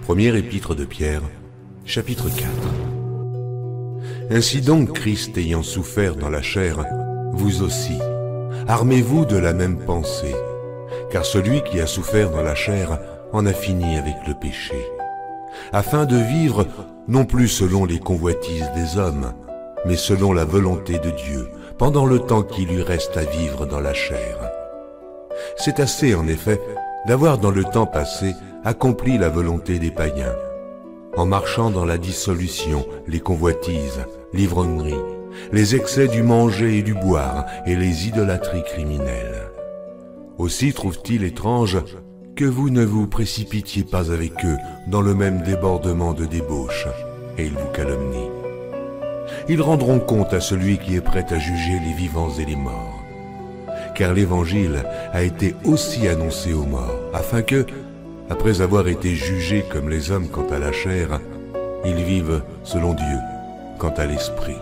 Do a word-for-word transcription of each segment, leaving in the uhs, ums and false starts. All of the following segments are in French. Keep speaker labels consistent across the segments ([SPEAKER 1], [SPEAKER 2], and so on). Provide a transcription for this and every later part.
[SPEAKER 1] Première épître de Pierre, chapitre quatre. Ainsi donc, Christ ayant souffert dans la chair, vous aussi, armez-vous de la même pensée, car celui qui a souffert dans la chair en a fini avec le péché, afin de vivre non plus selon les convoitises des hommes, mais selon la volonté de Dieu, pendant le temps qui lui reste à vivre dans la chair. C'est assez, en effet, d'avoir dans le temps passé accompli la volonté des païens, en marchant dans la dissolution, les convoitises, l'ivrognerie, les excès du manger et du boire et les idolâtries criminelles. Aussi trouve-t-il étrange que vous ne vous précipitiez pas avec eux dans le même débordement de débauche, et ils vous calomnient. Ils rendront compte à celui qui est prêt à juger les vivants et les morts. Car l'Évangile a été aussi annoncé aux morts, afin que, après avoir été jugés comme les hommes quant à la chair, ils vivent selon Dieu quant à l'esprit.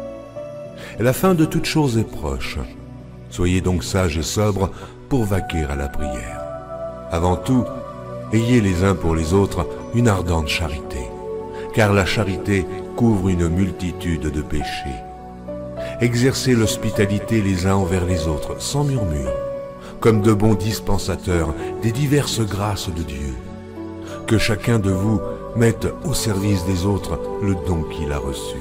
[SPEAKER 1] La fin de toute chose est proche. Soyez donc sages et sobres pour vaquer à la prière. Avant tout, ayez les uns pour les autres une ardente charité, car la charité couvre une multitude de péchés. Exercez l'hospitalité les uns envers les autres, sans murmure, comme de bons dispensateurs des diverses grâces de Dieu. Que chacun de vous mette au service des autres le don qu'il a reçu.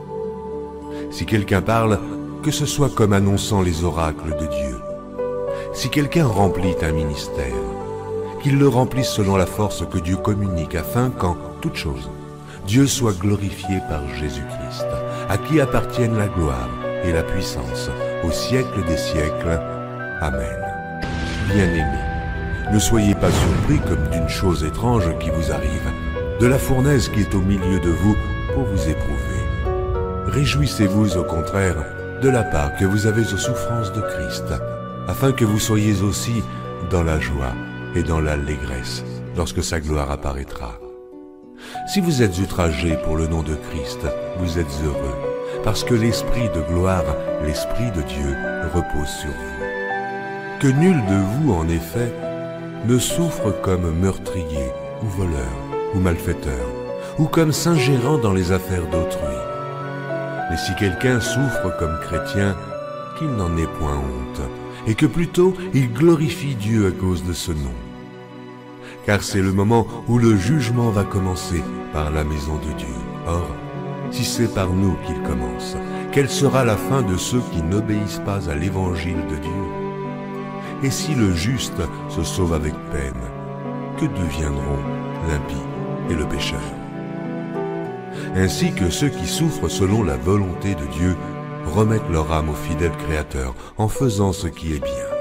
[SPEAKER 1] Si quelqu'un parle, que ce soit comme annonçant les oracles de Dieu. Si quelqu'un remplit un ministère, qu'il le remplisse selon la force que Dieu communique, afin qu'en toute chose, Dieu soit glorifié par Jésus-Christ, à qui appartiennent la gloire et la puissance au siècle des siècles. Amen. Bien-aimés, ne soyez pas surpris comme d'une chose étrange qui vous arrive, de la fournaise qui est au milieu de vous pour vous éprouver. Réjouissez-vous au contraire de la part que vous avez aux souffrances de Christ, afin que vous soyez aussi dans la joie et dans l'allégresse lorsque sa gloire apparaîtra. Si vous êtes outragés pour le nom de Christ, vous êtes heureux, parce que l'Esprit de gloire, l'Esprit de Dieu, repose sur vous. Que nul de vous, en effet, ne souffre comme meurtrier, ou voleur, ou malfaiteur, ou comme s'ingérant dans les affaires d'autrui. Mais si quelqu'un souffre comme chrétien, qu'il n'en ait point honte, et que plutôt il glorifie Dieu à cause de ce nom. Car c'est le moment où le jugement va commencer par la maison de Dieu. Or, si c'est par nous qu'il commence, quelle sera la fin de ceux qui n'obéissent pas à l'évangile de Dieu? Et si le juste se sauve avec peine, que deviendront l'impie et le pécheur? Ainsi que ceux qui souffrent selon la volonté de Dieu remettent leur âme au fidèle Créateur en faisant ce qui est bien.